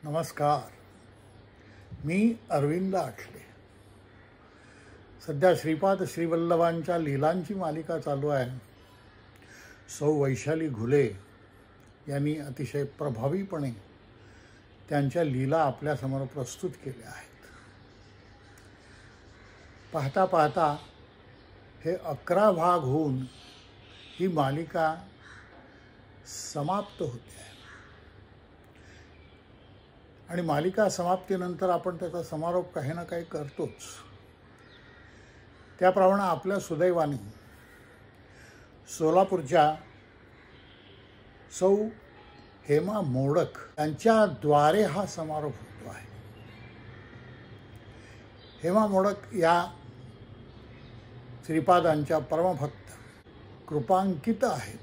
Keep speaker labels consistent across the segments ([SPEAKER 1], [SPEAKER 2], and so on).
[SPEAKER 1] नमस्कार. मी अरविंद आठले. सध्या श्रीपाद श्रीवल्लभांच्या लीलांची मालिका चालू आहे. सौ वैशाली घुले यांनी अतिशय प्रभावीपणे त्यांच्या लीला आपल्यासमोर प्रस्तुत केल्या आहेत. पाहता पाहता हे 11 भाग होऊन ही मालिका समाप्त होते आहे आणि मालिका समाप्तीनंतर आपण त्याचा समारोप काही ना काही करतोच. त्याप्रमाणे आपल्या सुदैवाने सोलापूरच्या सौ हेमा मोडक यांच्याद्वारे हा समारोप होतो आहे. हेमा मोडक या श्रीपादांच्या परमभक्त कृपांकित आहेत,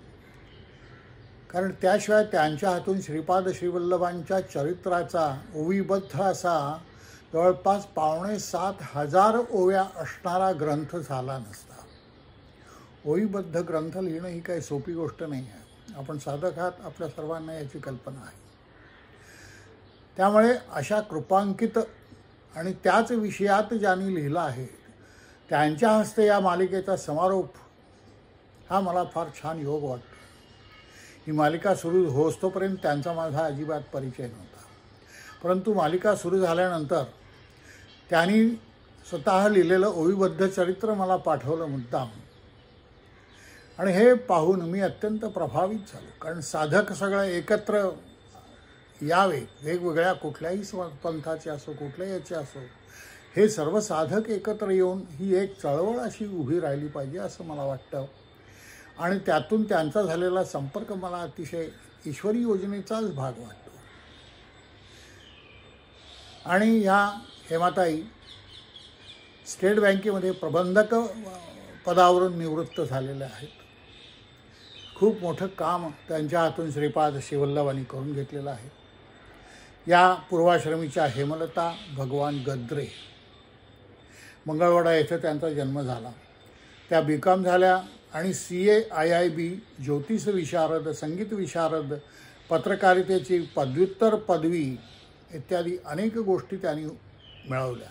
[SPEAKER 1] कारण त्याशिवाय त्यांच्या हातून श्रीपाद श्रीवल्लभांच्या चरित्राचा ओवीबद्ध असा जवळपास 5,700 ओव्या असणारा ग्रंथ झाला नसता. ओवीबद्ध ग्रंथ लिहिणं ही काही सोपी गोष्ट नाही आहे. आपण साधक आहात, आपल्या सर्वांना याची कल्पना आहे. त्यामुळे अशा कृपांकित आणि त्याच विषयात ज्यांनी लिहिलं आहे त्यांच्या हस्ते या मालिकेचा समारोप हा मला फार छान योग वाटतो. ही मालिका सुरू होस्तोपर्यंत त्यांचा माझा अजिबात परिचय नव्हता, परंतु मालिका सुरू झाल्यानंतर त्यांनी स्वतः लिहिलेलं ओवीबद्ध चरित्र मला पाठवलं मुद्दाम, आणि हे पाहून मी अत्यंत प्रभावित झालो. कारण साधक सगळे एकत्र यावे, वेगवेगळ्या कुठल्याही पंथाचे असो, कुठल्याही याचे असो, हे सर्व साधक एकत्र येऊन ही एक चळवळ अशी उभी राहिली पाहिजे असं मला वाटतं. आणि त्यातून त्यांचा झालेला संपर्क मला अतिशय ईश्वरी योजनेचाच भाग वाटतो. आणि ह्या हेमाताई स्टेट बँकेमध्ये प्रबंधक पदावरून निवृत्त झालेल्या आहेत. खूप मोठं काम त्यांच्या हातून श्रीपाद श्रीवल्लभांनी करून घेतलेलं आहे. या पूर्वाश्रमीच्या हेमलता भगवान गद्रे, मंगळवाडा येथे त्यांचा जन्म झाला. त्या BCom झाल्या आणि CA IIB ज्योतिष विशारद, संगीत विशारद, पत्रकारितेची पदव्युत्तर पदवी इत्यादी अनेक गोष्टी त्यांनी मिळवल्या.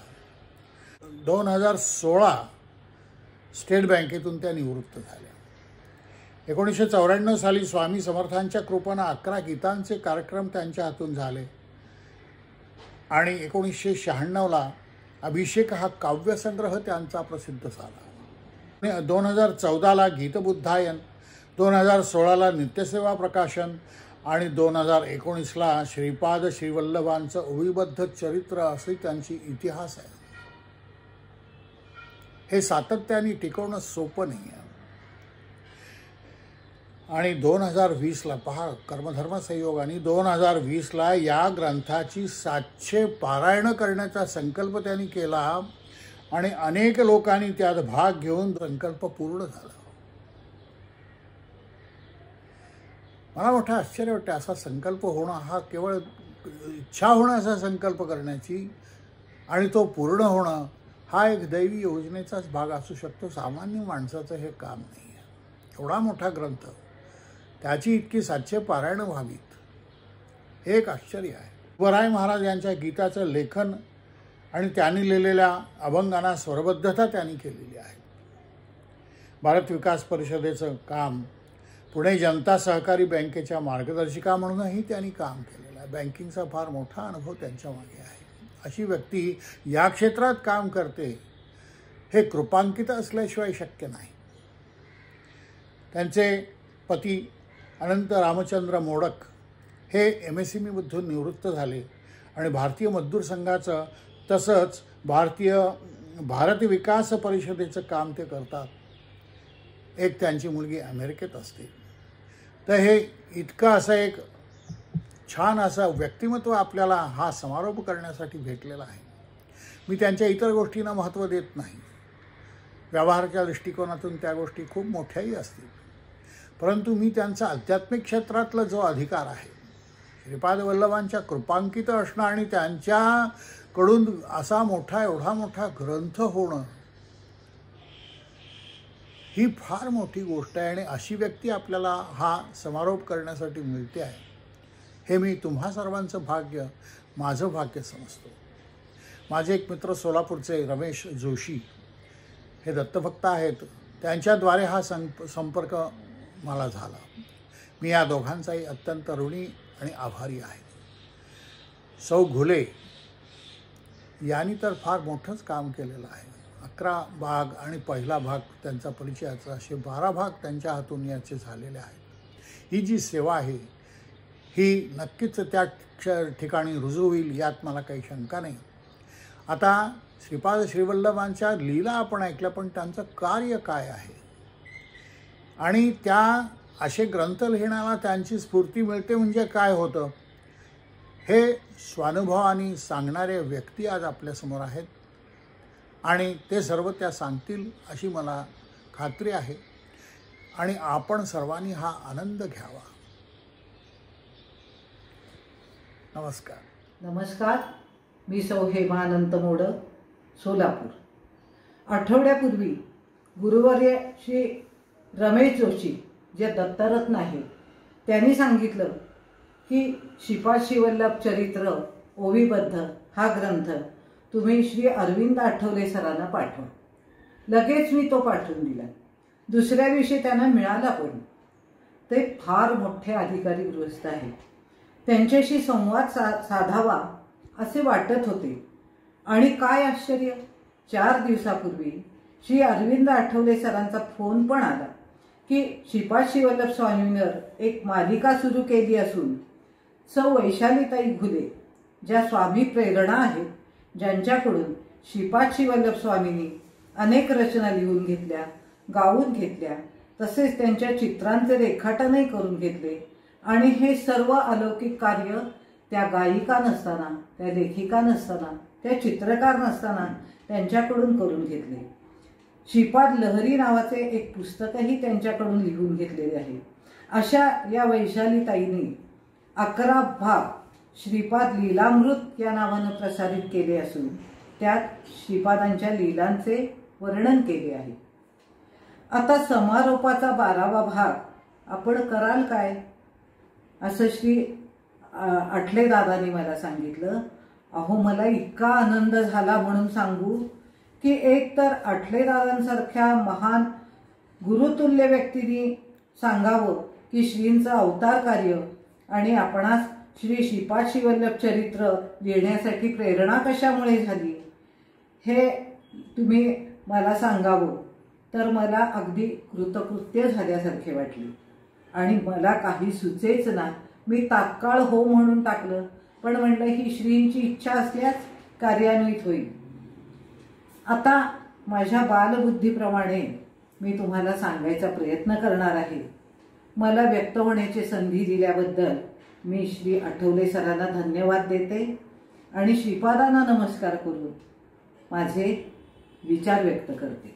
[SPEAKER 1] 2016 स्टेट बँकेतून त्या निवृत्त झाल्या. 1994 साली स्वामी समर्थांच्या कृपेने 11 गीतांचे कार्यक्रम त्यांच्या हातून झाले आणि 1996ला अभिषेक हा काव्यसंग्रह त्यांचा प्रसिद्ध झाला. 2014ला गीतबुद्धायन, 2016ला नित्यसेवा प्रकाशन आणि 2019ला श्रीपाद श्रीवल्लभांचं ओवीबद्ध चरित्र असे त्यांची इतिहास आहे. हे सातत्याने टिकवणं सोपं नाही आहे. आणि 2020ला पहा, कर्मधर्म संयोगाने 2020ला या ग्रंथाची 700 पारायण करण्याचा संकल्प त्यांनी केला आणि अनेक लोकांनी त्यात भाग घेऊन संकल्प पूर्ण झाला. मला मोठं आश्चर्य वाटतं. असा संकल्प होणं हा केवळ इच्छा होणं, असा संकल्प करण्याची आणि तो पूर्ण होणं हा एक दैवी योजनेचाच भाग असू शकतो. सामान्य माणसाचं हे काम नाही आहे. एवढा मोठा ग्रंथ, त्याची इतकी 700 पारायणं व्हावीत, हे एक आश्चर्य आहे. वराय महाराज यांच्या गीताचं लेखन आणि त्यांनी लिहिलेल्या अभंगांना स्वरबद्धता त्यांनी केलेली आहे. भारत विकास परिषदेचं काम, पुणे जनता सहकारी बँकेच्या मार्गदर्शिका म्हणूनही त्यांनी काम केलेलं आहे. बँकिंगचा फार मोठा अनुभव त्यांच्या मागे आहे. अशी व्यक्ती या क्षेत्रात काम करते हे कृपांकित असल्याशिवाय शक्य नाही. त्यांचे पती अनंत रामचंद्र मोडक हे MSMEमधून निवृत्त झाले आणि भारतीय मजदूर संघाचं तसंच भारत विकास परिषदेचं काम ते करतात. एक त्यांची मुलगी अमेरिकेत असते. तर हे इतकं असं एक छान असं व्यक्तिमत्व आपल्याला हा समारोप करण्यासाठी भेटलेला आहे. मी त्यांच्या इतर गोष्टींना महत्त्व देत नाही. व्यवहाराच्या दृष्टिकोनातून त्या गोष्टी खूप मोठ्याही असतील, परंतु मी त्यांचा आध्यात्मिक क्षेत्रातला जो अधिकार आहे, श्रीपाद वल्लभांच्या कृपांकित असणं आणि त्यांच्याकडून असा मोठा, एवढा मोठा ग्रंथ होणं, ही फार मोठी गोष्ट आहे. आणि अशी व्यक्ती आपल्याला हा समारोप करण्यासाठी मिळते आहे, हे मी तुम्हा सर्वांचं भाग्य, माझं भाग्य समजतो. माझे एक मित्र सोलापूरचे रमेश जोशी हे दत्तभक्त आहेत. त्यांच्याद्वारे हा संपर्क मला झाला. मी या दोघांचाही अत्यंत ऋणी आणि आभारी आहे. सौ घुले यांनी तर फार मोठंच काम केलेलं आहे. 11 भाग आणि पहिला भाग त्यांचा परिचयाचा, असे 12 भाग त्यांच्या हातून याचे झालेले आहेत. ही जी सेवा आहे ही नक्कीच त्या ठिकाणी रुजू होईल, यात मला काही शंका नाही. आता श्रीपाद श्रीवल्लभांच्या लीला आपण ऐकल्या, पण त्यांचं कार्य काय आहे आणि त्या असे ग्रंथ लिहिण्याला त्यांची स्फूर्ती मिळते म्हणजे काय होतं, हे स्वानुभवाने सांगणारे व्यक्ती आज आपल्यासमोर आहेत आणि ते सर्व त्या सांगतील अशी मला खात्री आहे. आणि आपण सर्वांनी हा आनंद घ्यावा. नमस्कार.
[SPEAKER 2] नमस्कार. मी सौ हेमा अनंत मोडक, सोलापूर. आठवड्यापूर्वी गुरुवर्य श्री रमेश जोशी जे दत्तरत्न आहेत त्यांनी सांगितलं की श्रीपाद श्रीवल्लभ चरित्र ओवीबद्ध हा ग्रंथ तुम्ही श्री अरविंद आठवले सरांना पाठवा. लगेच मी तो पाठवून दिला. दुसऱ्या दिवशी त्यांना मिळाला पण. ते फार मोठे अधिकारी गृहस्थ आहेत. त्यांच्याशी संवाद साधावा असे वाटत होते. आणि काय आश्चर्य, 4 दिवसापूर्वी श्री अरविंद आठवले सरांचा फोन पण आला की श्रीपाद श्रीवल्लभ स्वामींवर एक मालिका सुरू केली असून सौ वैशालीताई घुले ज्या स्वामी प्रेरणा आहेत, ज्यांच्याकडून श्रीपाद श्रीवल्लभ स्वामींनी अनेक रचना लिहून घेतल्या, गाऊन घेतल्या, तसेच त्यांच्या चित्रांचे रेखाटनही करून घेतले आणि हे सर्व अलौकिक कार्य त्या गायिका नसताना, त्या लेखिका नसताना, त्या चित्रकार नसताना त्यांच्याकडून करून घेतले. श्रीपाद लहरी नावाचे एक पुस्तकही त्यांच्याकडून लिहून घेतलेले आहे. अशा या वैशालीताईंनी 11 भाग श्रीपाद लीलामृत या नावानं प्रसारित केले असून त्यात श्रीपादांच्या लीलांचे वर्णन केले आहे. आता समारोपाचा 12वा भाग आपण कराल काय असं श्री आठले दादांनी मला सांगितलं. अहो, मला इतका आनंद झाला म्हणून सांगू की एक तर आठले दादांसारख्या महान गुरुतुल्य व्यक्तींनी सांगावं की श्रींचं अवतार कार्य आणि आपणास श्री श्रीपाद श्रीवल्लभ चरित्र लिहिण्यासाठी प्रेरणा कशामुळे झाली हे तुम्ही मला सांगावं, तर मला अगदी कृतकृत्य झाल्यासारखे वाटले. आणि मला काही सुचेच ना. मी तात्काळ हो म्हणून टाकलं, पण म्हटलं ही श्रींची इच्छा असल्यास कार्यान्वित होईल. आता माझ्या बालबुद्धीप्रमाणे मी तुम्हाला सांगायचा प्रयत्न करणार आहे. मला व्यक्त होण्याची संधी दिल्याबद्दल मी श्री आठवले सरांना धन्यवाद देते आणि श्रीपादांना नमस्कार करून माझे विचार व्यक्त करते.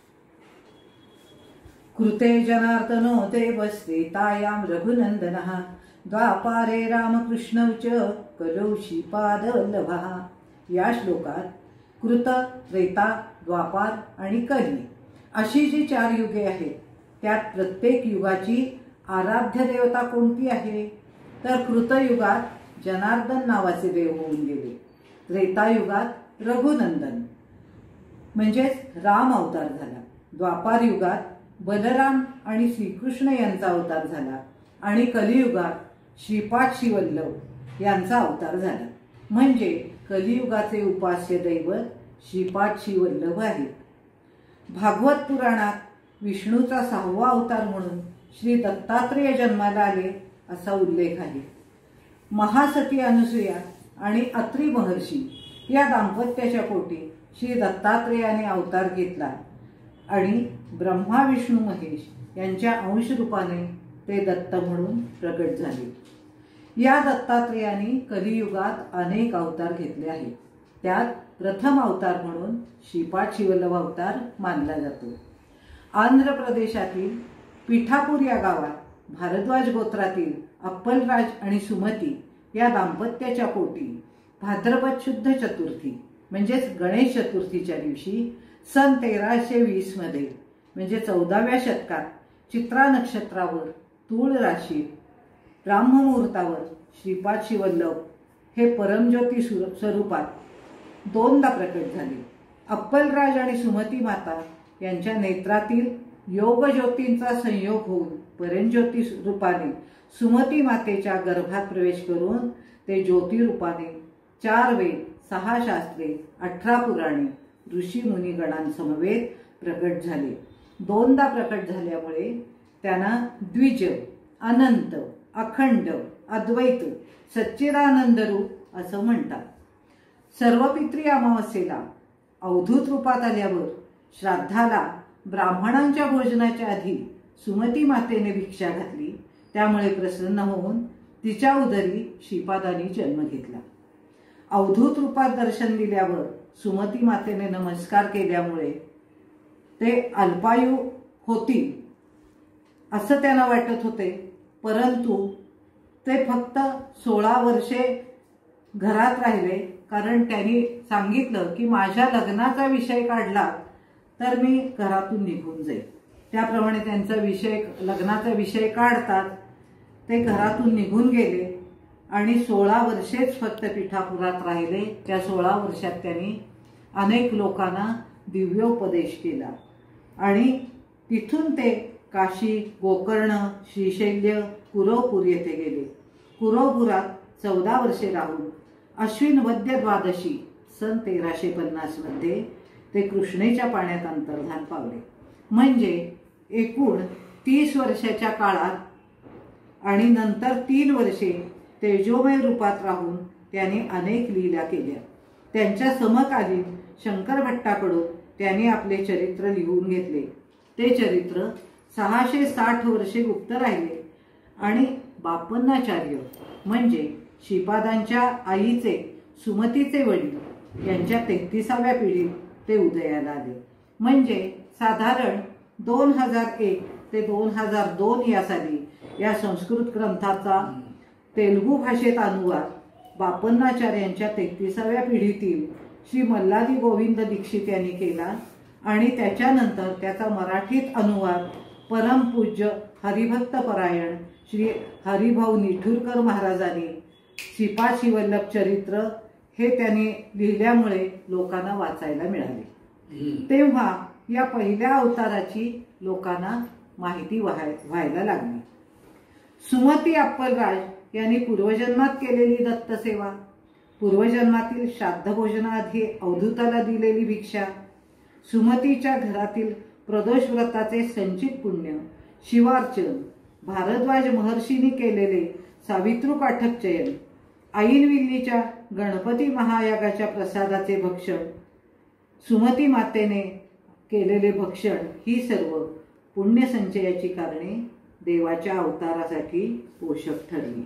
[SPEAKER 2] कृते जनार्दनो देवस्ते तायां रघुनंदनः द्वापारे रामकृष्णौच कलौ श्रीपादवल्लभः. या श्लोकात कृत, त्रेता, द्वापार आणि कली अशी जी 4 युगे आहेत त्यात प्रत्येक युगाची आराध्य देवता कोणती आहे, तर कृतयुगात जनार्दन नावाचे देव होऊन गेले. त्रेतायुगात रघुनंदन म्हणजेच राम अवतार झाला. द्वापार युगात बलराम आणि श्रीकृष्ण यांचा अवतार झाला आणि कलियुगात श्रीपाद श्रीवल्लभ यांचा अवतार झाला. म्हणजे कलियुगाचे उपास्य दैवत श्रीपाद श्रीवल्लभ आहेत. भागवत पुराणात विष्णूचा 6वा अवतार म्हणून श्री दत्तात्रेय जन्माला आले असा उल्लेख आहे. महासती अनुसूया आणि अत्री महर्षी या दाम्पत्याच्या पोटी श्री दत्तात्रेयाने अवतार घेतला आणि ब्रह्मा विष्णू महेश यांच्या अंशरूपाने ते दत्त म्हणून प्रगट झाले. या दत्तात्रेयाने कलियुगात अनेक अवतार घेतले आहेत. त्यात प्रथम अवतार म्हणून श्रीपाद श्रीवल्लभ अवतार मानला जातो. आंध्र प्रदेशातील पिठापूर या गावात भारद्वाज गोत्रातील अप्पलराज आणि सुमती या दाम्पत्याच्या पोटी भाद्रपद शुद्ध चतुर्थी म्हणजेच गणेश चतुर्थीच्या दिवशी सन 1320 मध्ये म्हणजे 14व्या शतकात चित्रा नक्षत्रावर तूळ राशीत ब्राह्ममुहूर्तावर श्रीपाद श्रीवल्लभ हे परमज्योती स्वरूपात दोनदा प्रकट झाले. अप्पलराज आणि सुमती माता यांच्या नेत्रातील योगज्योतींचा संयोग होऊन परमज्योती रूपाने सुमती मातेच्या गर्भात प्रवेश करून ते ज्योती रूपाने 4 वेद, 6 शास्त्रे, 18 पुराणे, ऋषी मुनिगणांसमवेत प्रकट झाले. दोनदा प्रकट झाल्यामुळे त्यांना द्विज, अनंत, अखंड, अद्वैत, सच्चिदानंद रूप असं म्हणतात. सर्वपित्री अमावस्येला अवधूत रूपात आल्यावर श्राद्धाला ब्राह्मणांच्या भोजनाच्या आधी सुमती मातेने भिक्षा घातली. त्यामुळे प्रसन्न होऊन तिच्या उदरी श्रीपादांनी जन्म घेतला. अवधूत रूपात दर्शन दिल्यावर सुमती मातेने नमस्कार केल्यामुळे ते अल्पायू होतील असं त्यांना वाटत होते. परंतु ते फक्त 16 वर्षे घरात राहिले, कारण त्यांनी सांगितलं की माझ्या लग्नाचा विषय काढला तर मी घरातून निघून जाईल. त्याप्रमाणे त्यांचा लग्नाचा विषय काढतात ते घरातून निघून गेले आणि 16 वर्षेच फक्त पिठापुरात राहिले. त्या 16 वर्षात त्यांनी अनेक लोकांना दिव्योपदेश केला आणि तिथून ते काशी, गोकर्ण, श्रीशैल्य, कुरोपूर येथे गेले. कुरोपुरात 14 वर्षे राहून अश्विन वद्य द्वादशी सन 1350 मध्ये ते कृष्णेच्या पाण्यात अंतर्धान पावले. म्हणजे एकूण 30 वर्षाच्या काळात आणि नंतर 3 वर्षे तेजोमय रूपात राहून त्यांनी अनेक लीला केल्या. त्यांच्या समकालीन शंकर भट्टाकडून त्यांनी आपले चरित्र लिहून घेतले. ते चरित्र 660 वर्षे गुप्त राहिले आणि बापन्नाचार्य म्हणजे श्रीपादांच्या आईचे सुमतीचे वडील यांच्या 33व्या पिढीत ते उदयाला आले. म्हणजे साधारण 2001 ते 2002 या साली या संस्कृत ग्रंथाचा तेलुगू भाषेत अनुवाद बापन्नाचार्यांच्या 33व्या पिढीतील श्री मल्लादी गोविंद दीक्षित यांनी केला आणि त्याच्यानंतर त्याचा मराठीत अनुवाद परमपूज्य हरिभक्त परायण श्री हरिभाऊ निठुरकर महाराजांनी श्रीपाद श्रीवल्लभ चरित्र हे त्यांनी लिहिल्यामुळे लोकांना वाचायला मिळाले. तेव्हा या पहिल्या अवताराची लोकांना माहिती व्हायला लागली. सुमती अप्पलराज यांनी पूर्वजन्मात केलेली दत्तसेवा, पूर्वजन्मातील श्राद्ध भोजनाआधी अवधूताला दिलेली भिक्षा, सुमतीच्या घरातील प्रदोष व्रताचे संचित पुण्य, शिवार्चन, भारद्वाज महर्षींनी केलेले सावित्रुकाठक चयन, ऐनविल्लीच्या गणपती महायागाच्या प्रसादाचे भक्षण, सुमती मातेने केलेले भक्षण ही सर्व पुण्यसंचयाची कारणे देवाच्या अवतारासाठी पोषक ठरली.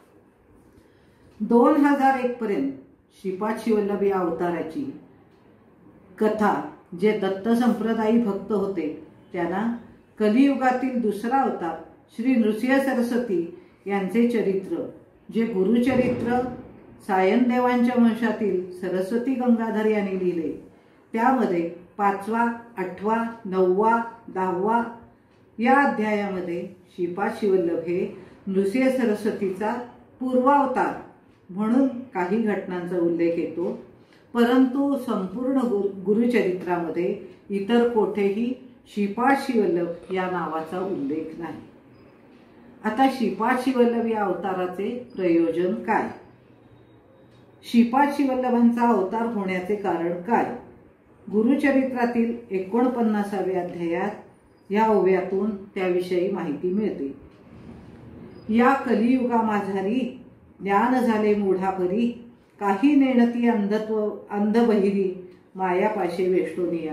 [SPEAKER 2] 2001 पर्यंत श्रीपाद श्रीवल्लभ या अवताराची कथा जे दत्त संप्रदायी भक्त होते त्यांना कलियुगातील दुसरा अवतार श्री नृसिंह सरस्वती यांचे चरित्र जे गुरुचरित्र सायनदेवांच्या वंशातील सरस्वती गंगाधर यांनी लिहिले, त्यामध्ये 5वा, 8वा, 9वा, 10वा या अध्यायामध्ये श्रीपाद श्रीवल्लभ हे नृसिंह सरस्वतीचा पूर्वावतार म्हणून काही घटनांचा उल्लेख येतो. परंतु संपूर्ण गुरुचरित्रामध्ये इतर कोठेही श्रीपाद श्रीवल्लभ या नावाचा उल्लेख नाही. आता श्रीपाद श्रीवल्लभ या अवताराचे प्रयोजन काय? श्रीपाद श्रीवल्लभांचा अवतार होण्याचे कारण काय? गुरुचरित्रातील 49व्या अध्यायात या ओव्यातून त्याविषयी माहिती मिळते. या कलियुगा माझारी ज्ञान झाले मूढापरी, काही नेणती अंधबहिरी मायापाशे वेष्टोनिया.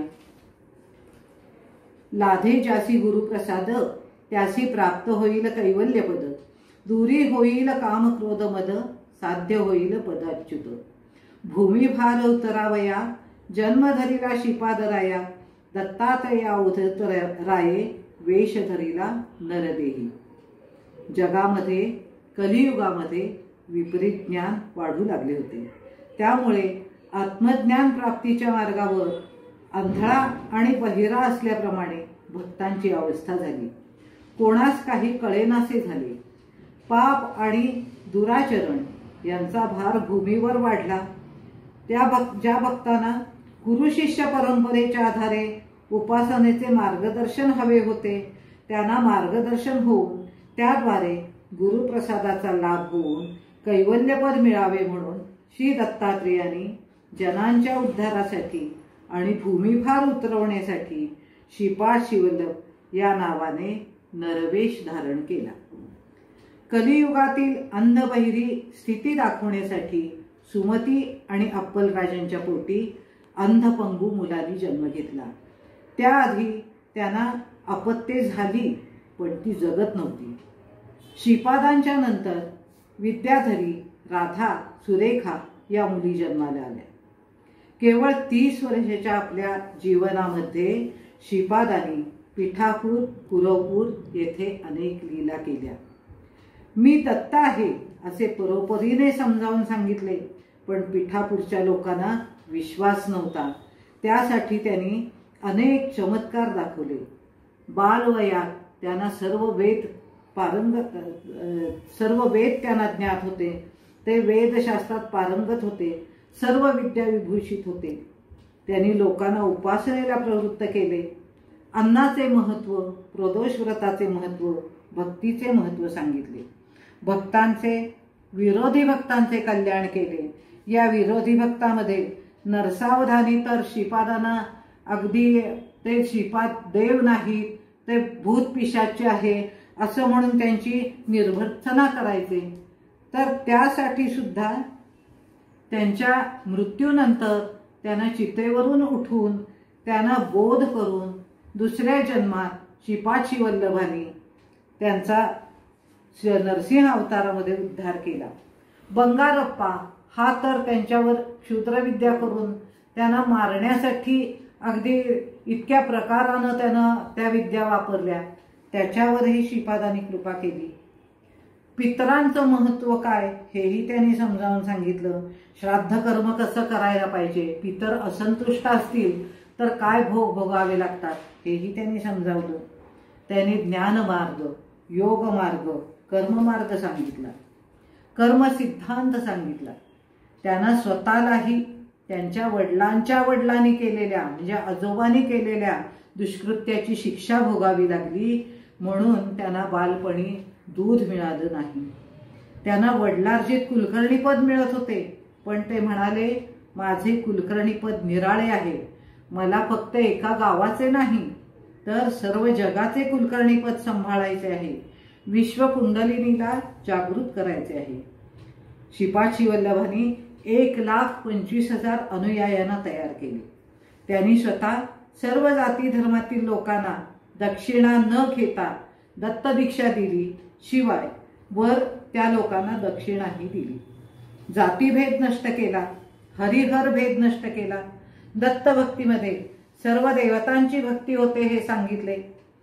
[SPEAKER 2] लाधे जासी गुरुप्रसाद, त्यासी प्राप्त होईल कैवल्यपद. दूरी होईल काम क्रोध मद, साध्य होईल पद अच्युत. भूमिभार उतरावया, जन्म धरिला श्रीपादराया. दत्तात्रया उधत राये, वेश धरिला नरदेही. जगामध्ये कलियुगामध्ये विपरीत ज्ञान वाढू लागले होते. त्यामुळे आत्मज्ञान प्राप्तीच्या मार्गावर अंधळा आणि बहिरा असल्याप्रमाणे भक्तांची अवस्था झाली. कोणास काही कळेनासे झाले. पाप आणि दुराचरण यांचा भार भूमीवर वाढला. ज्या भक्तांना गुरुशिष्य परंपरेच्या आधारे उपासनेचे मार्गदर्शन हवे होते त्यांना मार्गदर्शन होऊन त्याद्वारे गुरुप्रसादाचा लाभ होऊन कैवल्यपद मिळावे म्हणून श्री दत्तात्रेयांनी जनांच्या उद्धारासाठी आणि भूमिभार उतरवण्यासाठी श्रीपाद शिवल्लभ या नावाने नरवेश धारण केला. कलियुगातील अंधबहिरी स्थिती दाखवण्यासाठी सुमती आणि अप्पलराजांच्या पोटी अंधपंगू मुलांनी जन्म घेतला. त्याआधी त्यांना अपत्ये झाली पण ती जगत नव्हती. श्रीपादांच्या नंतर विद्याधरी, राधा, सुरेखा या मुली जन्माला आल्या. केवळ 30 वर्षाच्या आपल्या जीवनामध्ये श्रीपादांनी पिठापूर, कुरवपूर येथे अनेक लीला केल्या. मी दत्त आहे असे परोपरीने समजावून सांगितले, पण पिठापूरच्या लोकांना विश्वास नव्हता. त्यासाठी त्यांनी अनेक चमत्कार दाखवले. बालवयात त्यांना सर्व वेद त्यांना ज्ञात होते. ते वेदशास्त्रात पारंगत होते. सर्व विद्या विभूषित होते. त्यांनी लोकांना उपासनेला प्रवृत्त केले. अन्नाचे महत्त्व, प्रदोष व्रताचे महत्त्व, भक्तीचे महत्त्व सांगितले. विरोधी भक्तांचे कल्याण केले. या विरोधी भक्तामध्ये नरसावधानी तर श्रीपादांना अगदी ते श्रीपाद देव नाहीत, ते भूत पिशाच्चे आहे असं म्हणून त्यांची निर्भर्त्सना करायचे. तर त्यासाठी सुद्धा त्यांच्या मृत्यूनंतर त्यांना चितेवरून उठवून त्यांना बोध करून दुसऱ्या जन्मात श्रीपाद शिवल्लभांनी त्यांचा नरसिंह अवतारामध्ये उद्धार केला. बंगारप्पा हा तर त्यांच्यावर क्षुद्रविद्या करून त्यांना मारण्यासाठी अगदी इतक्या प्रकारानं त्यानं त्या विद्या वापरल्या. त्याच्यावरही श्रीपादांनी कृपा केली. पितरांचं महत्त्व काय हेही त्यांनी समजावून सांगितलं. श्राद्ध कर्म कसं करायला पाहिजे, पितर असंतुष्ट असतील तर काय भोग भोगावे लागतात हेही त्यांनी समजावलं. त्यांनी ज्ञानमार्ग, योगमार्ग, कर्ममार्ग सांगितला. कर्म सिद्धांत सांगितला. त्यांना स्वतःलाही त्यांच्या वडिलांच्या वडिलांनी केलेल्या म्हणजे आजोबांनी केलेल्या दुष्कृत्याची शिक्षा भोगावी लागली. म्हणून त्यांना बालपणी दूध मिळालं नाही. त्यांना वडिलार्जित कुलकर्णीपद मिळत होते, पण ते म्हणाले माझे कुलकर्णीपद निराळे आहे. मला फक्त एका गावाचे नाही तर सर्व जगाचे कुलकर्णीपद सांभाळायचे आहे. विश्वकुंडलिनीला जागृत करायचे आहे. श्रीपाद शिवल्लभांनी 1,25,000 अनुयायांना तयार केले. त्यांनी स्वतः सर्व जाती धर्मातील लोकांना दक्षिणा न घेता दत्तदीक्षा दिली. शिवाय वर त्या लोकांना दक्षिणाही दिली. जातीभेद नष्ट केला. हरिहर भेद नष्ट केला. दत्तभक्तीमध्ये सर्व देवतांची भक्ती होते हे सांगितले.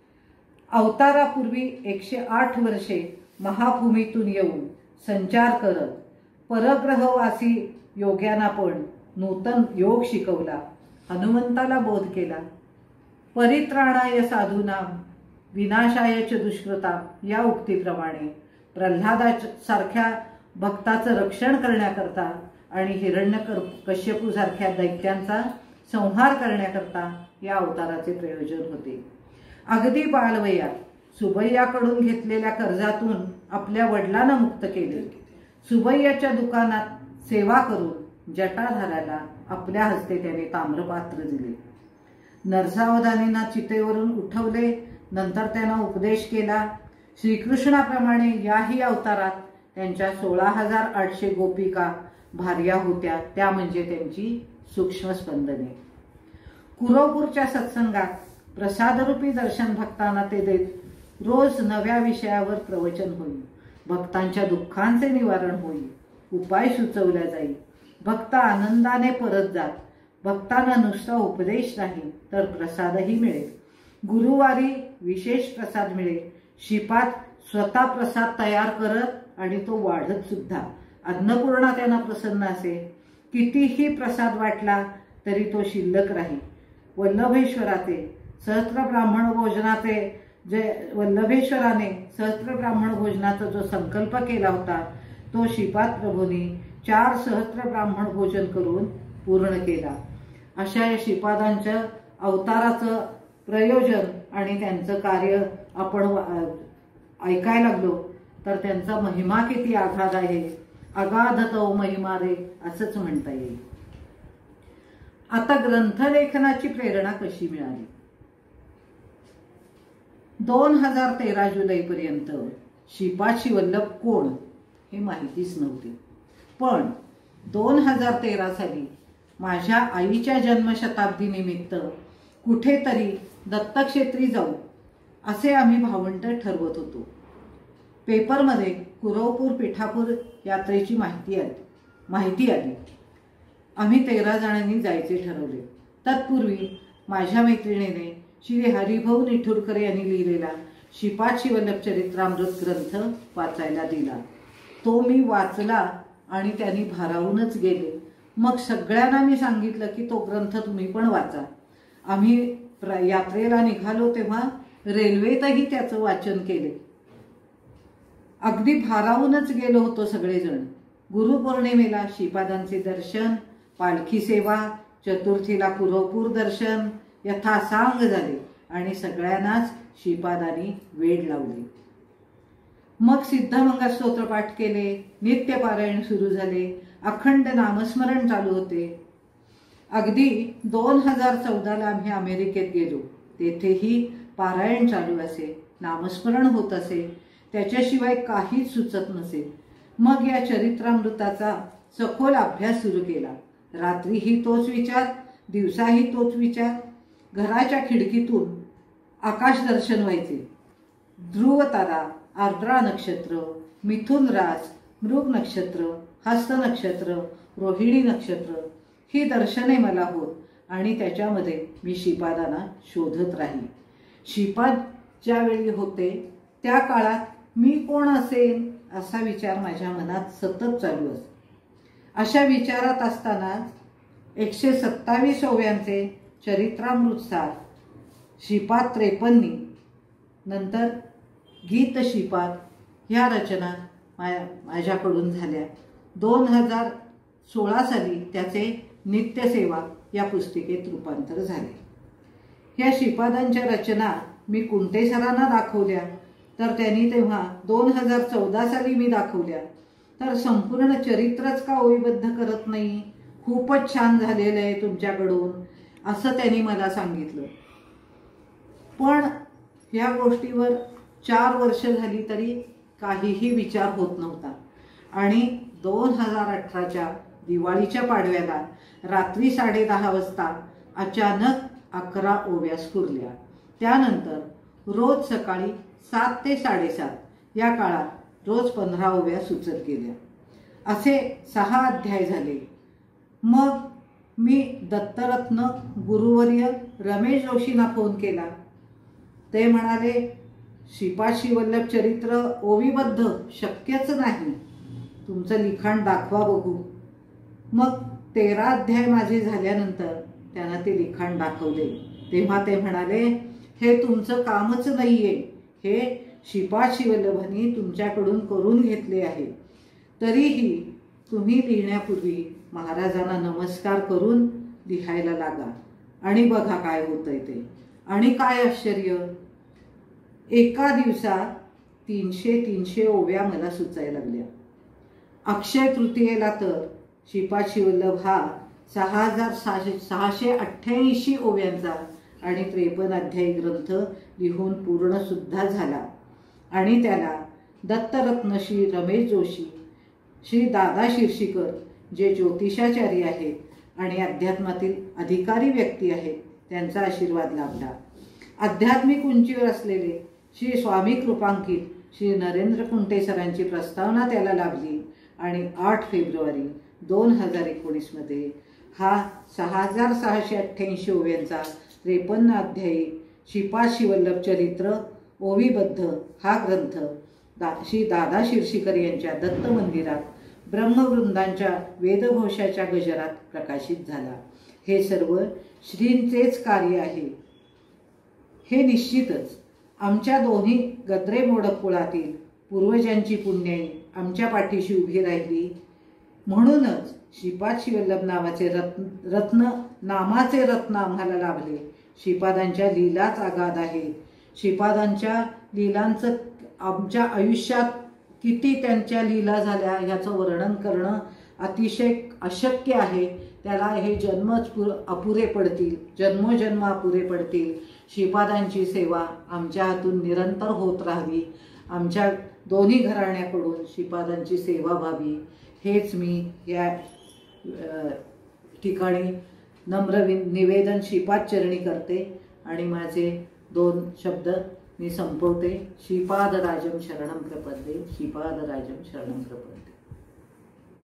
[SPEAKER 2] अवतारापूर्वी 108 वर्षे महाभूमीतून येऊन संचार करत परग्रहवासी योग्यांना पण नूतन योग शिकवला. हनुमंताला बोध केला. परित्राणाय साधूनाम विनाशाय च दुष्कृताम या उक्तीप्रमाणे प्रल्हादासारख्या भक्ताचं रक्षण करण्याकरता आणि हिरण्यकश्यपू सारख्या दैत्यांचा संहार करण्याकरता या अवताराचे प्रयोजन होते. अगदी बालवयात सुबैयाकडून घेतलेल्या कर्जातून आपल्या वडिलांना मुक्त केले. सुबैयाच्या दुकानात सेवा करून जटाधाराला आपल्या हस्ते त्याने ताम्रपात्र दिले. नरसावधानींना चितेवरून उठवले. नंतर त्यांना उपदेश केला. श्रीकृष्णाप्रमाणे याही अवतारात त्यांच्या 16,800 गोपिका भार्या होत्या. त्या म्हणजे त्यांची सूक्ष्म स्पंदने. कुरवपूरच्या सत्संगात प्रसादरूपी दर्शन भक्तांना ते देत रोज नव्या विषयावर प्रवचन होईल. भक्तांच्या दुःखांचे निवारण होईल. उपाय सुचवला जाईल. भक्त आनंदाने परत जात. भक्तांना नुसता उपदेश नाही तर प्रसादही मिळेल. गुरुवारी विशेष प्रसाद मिळेल. श्रीपाद स्वतः प्रसाद तयार करत आणि तो वाढत सुद्धा. अन्नपूर्णा त्यांना प्रसन्न असे. कितीही प्रसाद वाटला तरी तो शिल्लक राहील. वल्लभेश्वराचे सहस्त्र ब्राह्मण भोजनाचे जे वल्लभेश्वराने सहस्त्र ब्राह्मण भोजनाचा जो संकल्प केला होता तो श्रीपाद प्रभूंनी 4 सहस्त्र ब्राह्मण भोजन करून पूर्ण केला. अशा या श्रीपादांच्या अवताराचं प्रयोजन आणि त्यांचं कार्य आपण ऐकायला लागलो तर त्यांचा महिमा किती आगाध आहे. अगाधतो महिमा रे असंच म्हणता येईल. आता ग्रंथलेखनाची प्रेरणा कशी मिळाली? 2013 जुलैपर्यंत श्रीपाद श्रीवल्लभ कोण हे माहितीच नव्हते. पण 2013 साली माझ्या आईच्या जन्मशताब्दी निमित्त कुठेतरी दत्तक्षेत्री जाऊ असे आम्ही भावंड ठरवत होतो. पेपरमध्ये कुरवपूर पिठापूर यात्रेची माहिती आली. आम्ही 13 जणांनी जायचे ठरवले. तत्पूर्वी माझ्या मैत्रिणीने श्री हरिभाऊ निठुरकर यांनी लिहिलेला श्रीपाद श्रीवल्लभ चरित्रामृत ग्रंथ वाचायला दिला. तो मी वाचला आणि त्यांनी भारावूनच गेले. मग सगळ्यांना मी सांगितलं की तो ग्रंथ तुम्ही पण वाचा. आम्ही यात्रेला निघालो तेव्हा रेल्वेतही त्याचं वाचन केले. अगदी भारावूनच गेलो होतो सगळेजण. गुरुपौर्णिमेला श्रीपादांचे दर्शन, पालखी सेवा, चतुर्थीला कुरवपूर दर्शन यथासांग झाले आणि सगळ्यांनाच श्रीपादांनी वेड लावले. मग सिद्धमंगल पाठ केले, नित्यपारायण सुरू झाले, अखंड नामस्मरण चालू होते. अगदी 2014ला आम्ही अमेरिकेत गेलो. तेथेही पारायण चालू असे, नामस्मरण होत असे, त्याच्याशिवाय काहीच सुचत नसे. मग या चरित्रामृताचा सखोल अभ्यास सुरू केला. रात्रीही तोच विचार, दिवसाही तोच विचार. घराच्या खिडकीतून आकाश दर्शन व्हायचे. ध्रुव तारा, आर्द्रा नक्षत्र, मिथुन रास, मृग नक्षत्र, हस्त नक्षत्र, रोहिणी नक्षत्र ही दर्शने मला होत आणि त्याच्यामध्ये मी श्रीपादांना शोधत राहिले. श्रीपाद ज्यावेळी होते त्या काळात मी कोण असेल असा विचार माझ्या मनात सतत चालू असे. अशा विचारात असताना 127 ओव्यांचे चरित्रामृत सार श्रीपाद 53 नंतर गीत श्रीपाद ह्या रचना माझ्याकडून झाल्या. 2016 साली त्याचे नित्यसेवा या पुस्तिकेत रूपांतर झाले. ह्या श्रीपादांच्या रचना मी कुंटे सरांना दाखवल्या तर त्यांनी तेव्हा 2014 साली मी दाखवल्या. तर संपूर्ण चरित्रच का ओळीबद्ध करत नाही, खूपच छान झालेलं आहे तुमच्याकडून असं त्यांनी मला सांगितलं. पण ह्या गोष्टीवर 4 वर्ष झाली तरी काहीही विचार होत नव्हता. आणि 2018च्या दिवाळीच्या पाडव्याला रात्री 10:30 वाजता अचानक 11 ओव्या स्फुरल्या. त्यानंतर रोज सकाळी 7 ते 7:30 या काळात रोज 15 ओव्या सुचत गेल्या. असे 6 अध्याय झाले. मग मी दत्तरत्न गुरुवर्य रमेश जोशींना फोन केला. ते म्हणाले श्रीपाद श्रीवल्लभ चरित्र ओवीबद्ध शक्यच नाही, तुमचं लिखाण दाखवा बघू. मग 13 अध्याय माझे झाल्यानंतर त्यांना ते लिखाण दाखवले. तेव्हा ते म्हणाले हे तुमचं कामच नाहीये, हे श्रीपाद श्रीवल्लभांनी तुमच्याकडून करून घेतले आहे. तरीही तुम्ही लिहिण्यापूर्वी महाराजांना नमस्कार करून लिहायला लागा आणि बघा काय होतंय ते. आणि काय आश्चर्य, एका दिवसात 300 ओव्या मला सुचायला लागल्या. अक्षय तृतीयेला तर श्रीपाद श्रीवल्लभ हा 6688 ओव्यांचा आणि 53 अध्यायी ग्रंथ लिहून पूर्ण सुद्धा झाला. आणि त्याला दत्तरत्न श्री रमेश जोशी, श्री दादा शिर्षीकर जे ज्योतिषाचार्य आहेत आणि अध्यात्मातील अधिकारी व्यक्ती आहेत त्यांचा आशीर्वाद लाभला. आध्यात्मिक उंचीवर असलेले श्री स्वामी कृपांकित श्री नरेंद्र कुंटे सरांची प्रस्तावना त्याला लाभली. आणि 8 फेब्रुवारी 2019 मध्ये हा 6688 ओव्यांचा 53 अध्यायी श्रीपाद श्रीवल्लभ चरित्र ओवीबद्ध हा ग्रंथ श्री दादा शिर्षीकर यांच्या दत्त मंदिरात ब्रह्मवृंदांच्या वेदघोषाच्या गजरात प्रकाशित झाला. हे सर्व श्रींचेच कार्य आहे हे निश्चितच. आमच्या दोन्ही गद्रे मोडक कुळातील पूर्वजांची पुण्याई आमच्या पाठीशी उभी राहिली. म्हणूनच श्रीपाद शिवल्लभ नावाचे रत्न नामाचे रत्न आम्हाला लाभले. श्रीपादांच्या लीलाच अगाध आहेत. श्रीपादांच्या लीलांचं आमच्या आयुष्यात किती त्यांच्या लीला झाल्या ह्याचं वर्णन करणं अतिशय अशक्य आहे. त्याला हे जन्मच अपुरे पडतील, जन्मोजन्म अपुरे पडतील. श्रीपादांची सेवा आमच्या हातून निरंतर होत राहावी. आमच्या दोन्ही घराण्याकडून श्रीपादांची सेवा व्हावी हेच मी या ठिकाणी नम्र निवेदन श्रीपाद चरणी करते आणि माझे 2 शब्द मी संपवते. श्रीपाद राजम शरणम प्रपद्ये, श्रीपाद राजम शरणम प्रपद्ये.